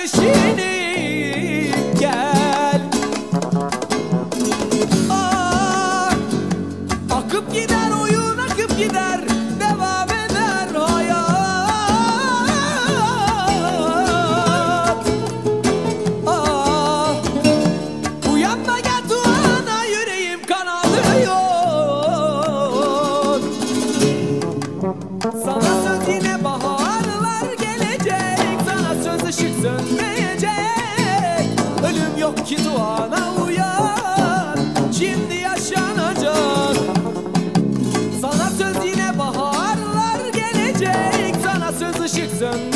ateşini gel. Ah, akıp gider oyun, akıp gider, devam eder hayat. Ah, uyanma gel Tuana, yüreğim kanalıyor. Sana söz yine baharlar gelecek, sana söz ışık sönmeyecek. Ölüm yok ki Tuana, uyan, şimdi yaşanacak. Sana söz yine baharlar gelecek, sana söz ışık sönmeyecek.